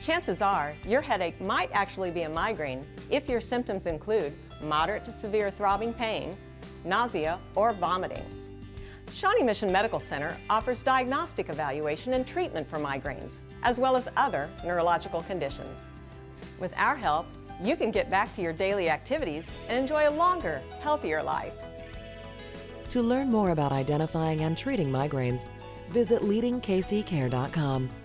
Chances are your headache might actually be a migraine if your symptoms include moderate to severe throbbing pain, nausea, or vomiting. Shawnee Mission Medical Center offers diagnostic evaluation and treatment for migraines, as well as other neurological conditions. With our help, you can get back to your daily activities and enjoy a longer, healthier life. To learn more about identifying and treating migraines, visit leadingkccare.com.